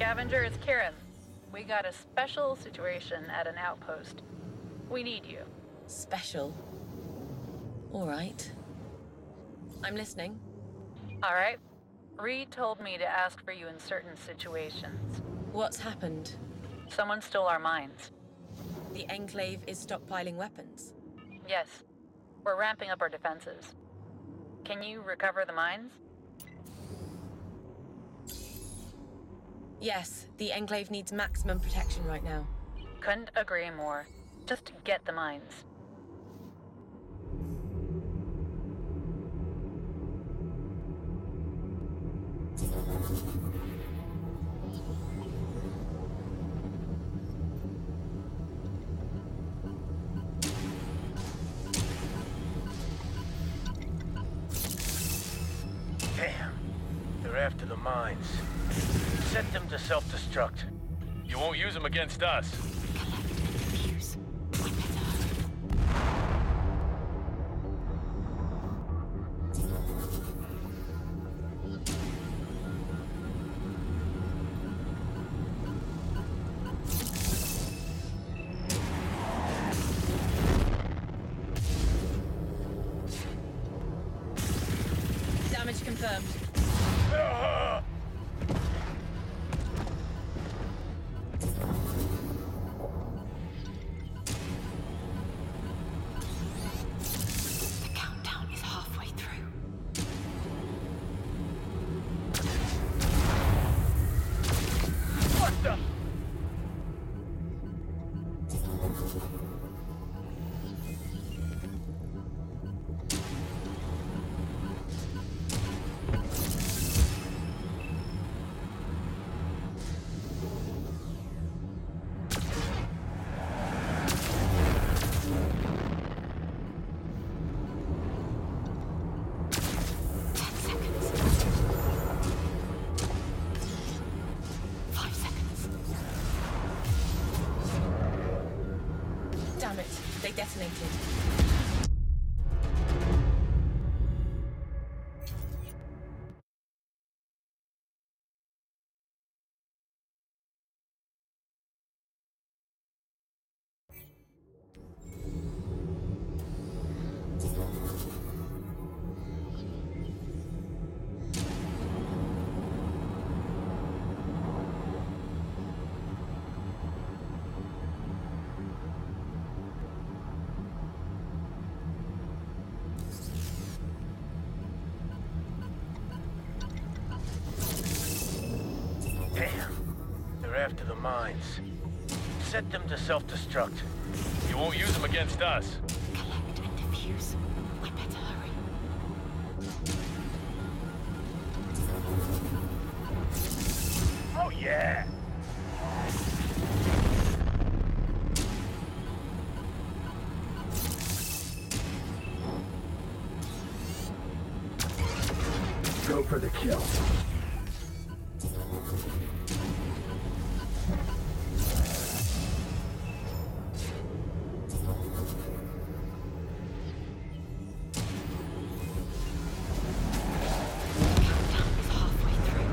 Scavenger, it's Karen. We got a special situation at an outpost. We need you. Special? All right. I'm listening. All right. Reed told me to ask for you in certain situations. What's happened? Someone stole our mines. The Enclave is stockpiling weapons. Yes. We're ramping up our defenses. Can you recover the mines? Yes, the Enclave needs maximum protection right now. Couldn't agree more. Just get the mines. Damn. They're after the mines. Set them to self-destruct. You won't use them against us. Damage confirmed. The countdown is halfway through. What the? Damn it, they detonated. Damn. They're after the mines. Set them to self-destruct. You won't use them against us. Collect and defuse. We better hurry. Oh yeah! Go for the kill. Countdown is halfway through.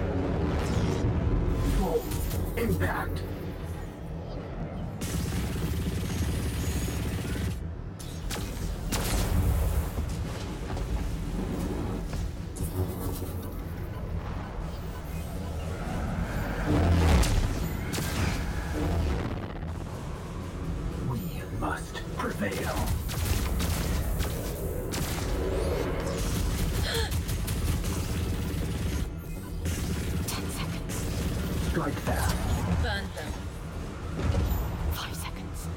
Full impact. We must prevail. Strike fast. Burn them. 5 seconds.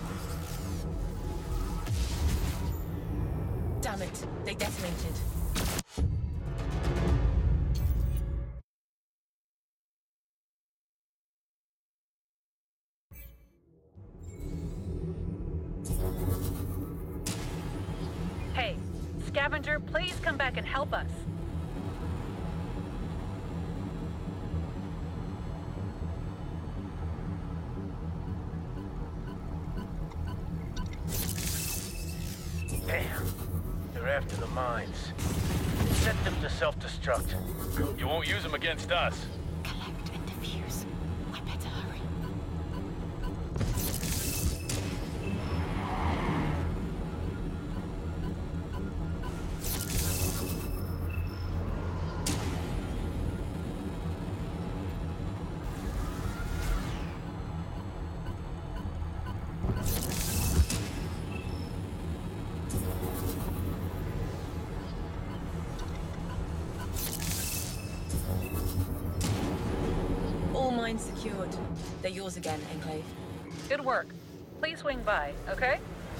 Damn it, they detonated. Hey, Scavenger, please come back and help us. Damn. They're after the mines. Set them to self-destruct. You won't use them against us. Collect and defuse. mines secured. They're yours again, Enclave. Good work. Please swing by, okay?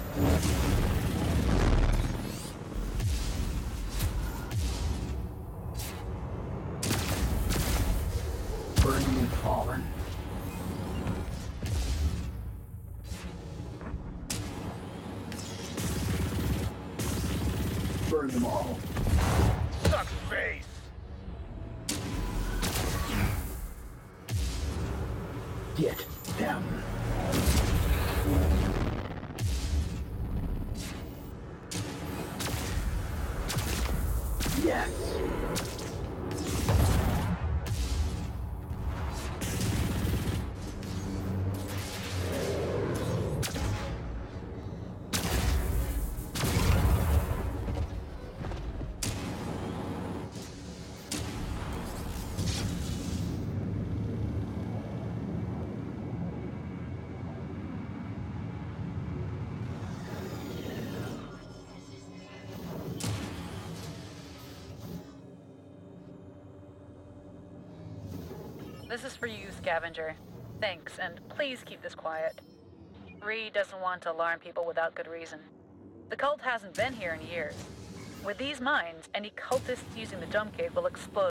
Burning and fallen. Burn them all. Sucks face! Get them. Yes. This is for you, Scavenger. Thanks, and please keep this quiet. Reed doesn't want to alarm people without good reason. The cult hasn't been here in years. With these mines, any cultists using the jump gate will explode